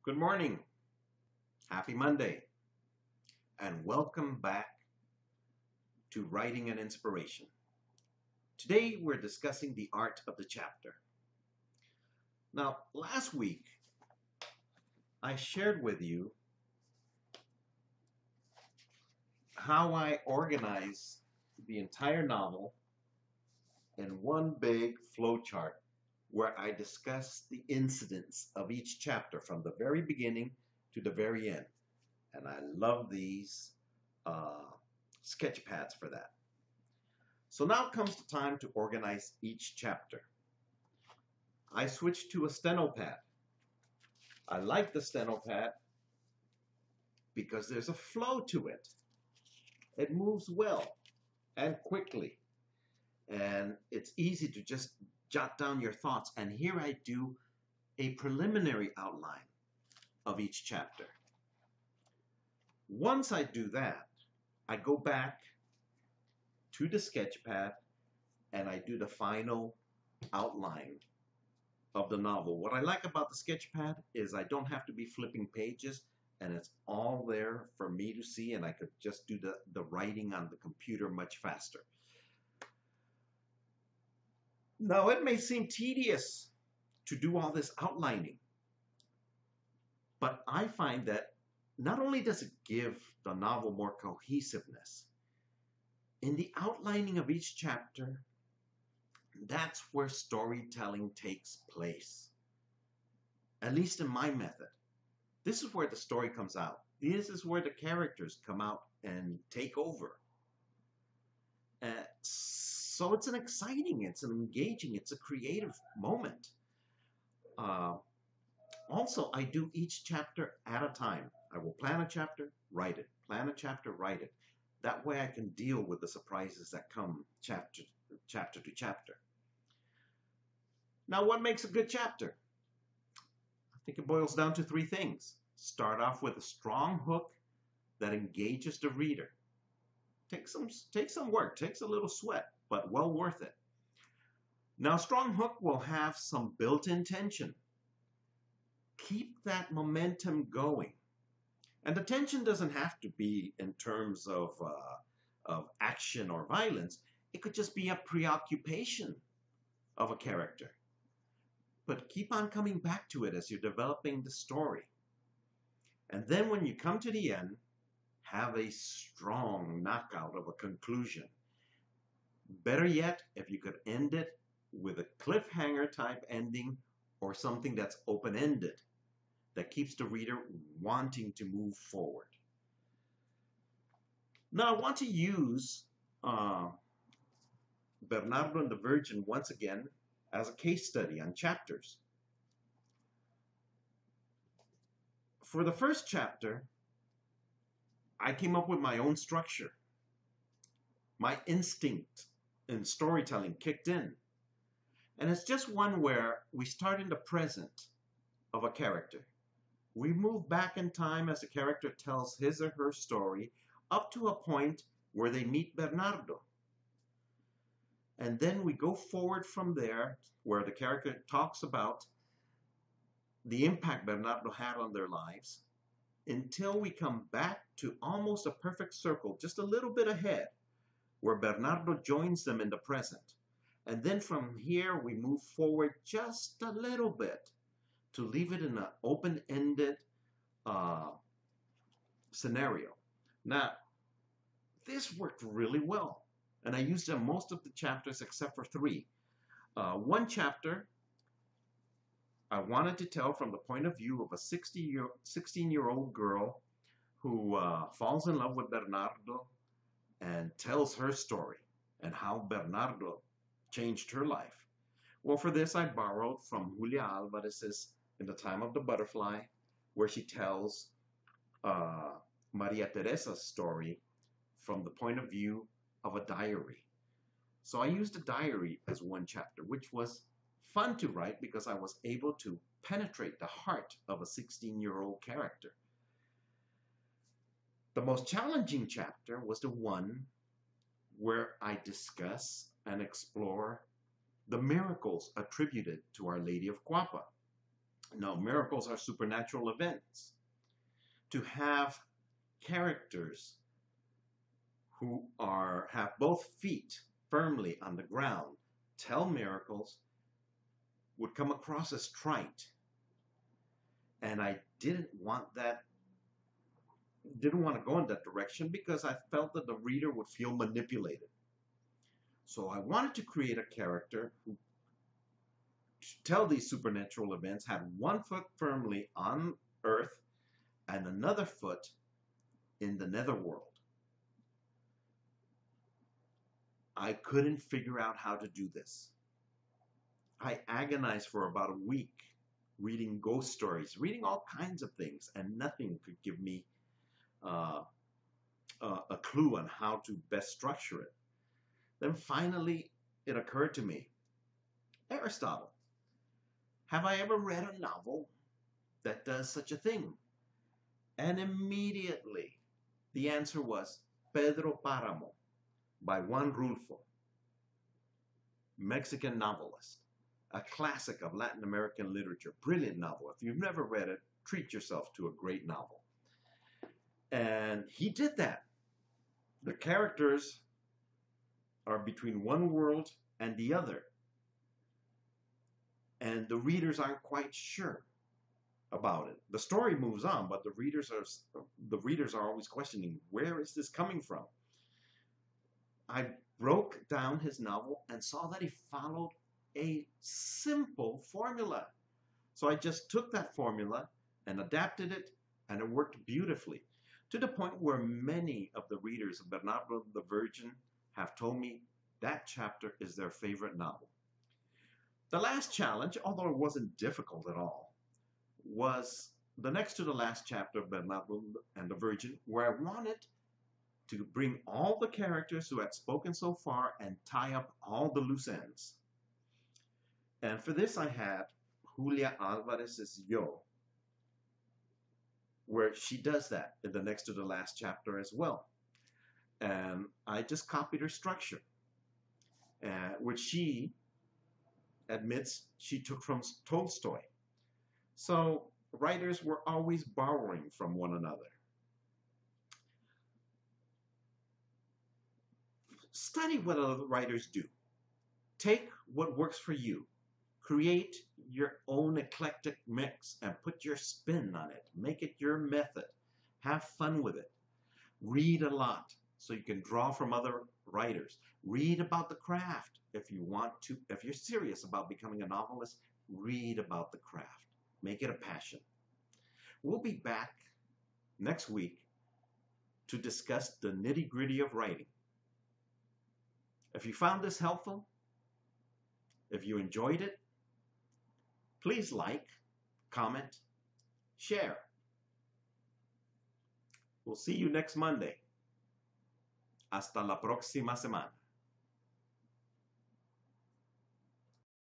Good morning, happy Monday, and welcome back to Writing and Inspiration. Today we're discussing the art of the chapter. Now, last week I shared with you how I organize the entire novel in one big flowchart where I discuss the incidents of each chapter from the very beginning to the very end. And I love these uh, sketch pads for that. So now comes the time to organize each chapter. I switched to a steno pad. I like the steno pad because there's a flow to it. It moves well and quickly. And it's easy to just jot down your thoughts. And here I do a preliminary outline of each chapter. Once I do that, I go back to the sketch pad and I do the final outline of the novel. What I like about the sketch pad is I don't have to be flipping pages and it's all there for me to see, and I could just do the writing on the computer much faster. Now, it may seem tedious to do all this outlining, but I find that not only does it give the novel more cohesiveness, in the outlining of each chapter, that's where storytelling takes place. At least in my method. This is where the story comes out. This is where the characters come out and take over. So it's an exciting, it's an engaging, it's a creative moment. Also, I do each chapter at a time. I will plan a chapter, write it. Plan a chapter, write it. That way I can deal with the surprises that come chapter to chapter. Now, what makes a good chapter? I think it boils down to three things. Start off with a strong hook that engages the reader. Takes some work, takes a little sweat, but well worth it. Now, strong hook will have some built-in tension. Keep that momentum going. And the tension doesn't have to be in terms of action or violence. It could just be a preoccupation of a character. But keep on coming back to it as you're developing the story. And then when you come to the end, have a strong knockout of a conclusion. Better yet, if you could end it with a cliffhanger type ending or something that's open-ended, that keeps the reader wanting to move forward. Now I want to use Bernardo and the Virgin once again as a case study on chapters. For the first chapter, I came up with my own structure. My instinct in storytelling kicked in. And it's just one where we start in the present of a character. We move back in time as the character tells his or her story up to a point where they meet Bernardo. And then we go forward from there where the character talks about the impact Bernardo had on their lives until we come back to almost a perfect circle, just a little bit ahead, where Bernardo joins them in the present. And then from here we move forward just a little bit to leave it in an open-ended scenario. Now, this worked really well, and I used it in most of the chapters except for three. One chapter I wanted to tell from the point of view of a 16-year-old girl who falls in love with Bernardo and tells her story and how Bernardo changed her life. Well, for this I borrowed from Julia Alvarez's In the Time of the Butterfly, where she tells Maria Teresa's story from the point of view of a diary. So I used a diary as one chapter, which was fun to write because I was able to penetrate the heart of a 16-year-old character. The most challenging chapter was the one where I discuss and explore the miracles attributed to Our Lady of Cuapa. No, miracles are supernatural events. To have characters who have both feet firmly on the ground tell miracles would come across as trite. And I didn't want to go in that direction because I felt that the reader would feel manipulated. So I wanted to create a character who, to tell these supernatural events, had one foot firmly on earth and another foot in the netherworld. I couldn't figure out how to do this. I agonized for about a week reading ghost stories, reading all kinds of things, and nothing could give me a clue on how to best structure it. Then finally, it occurred to me, Aristotle, have I ever read a novel that does such a thing? And immediately the answer was Pedro Páramo by Juan Rulfo, Mexican novelist, a classic of Latin American literature, brilliant novel. If you've never read it, treat yourself to a great novel. And he did that. The characters are between one world and the other. And the readers aren't quite sure about it. The story moves on, but the readers are always questioning, where is this coming from? I broke down his novel and saw that he followed a simple formula. So I just took that formula and adapted it, and it worked beautifully, to the point where many of the readers of Bernardo the Virgin have told me that chapter is their favorite novel. The last challenge, although it wasn't difficult at all, was the next to the last chapter of Bernardo and the Virgin, where I wanted to bring all the characters who had spoken so far and tie up all the loose ends. And for this I had Julia Alvarez's Yo, where she does that in the next to the last chapter as well. And I just copied her structure, which she admits she took from Tolstoy. So writers were always borrowing from one another. Study what other writers do. Take what works for you. Create your own eclectic mix and put your spin on it. Make it your method. Have fun with it. Read a lot so you can draw from other writers. Read about the craft if you want to. If you're serious about becoming a novelist, read about the craft. Make it a passion. We'll be back next week to discuss the nitty-gritty of writing. If you found this helpful, if you enjoyed it, please like, comment, share. We'll see you next Monday. Hasta la próxima semana.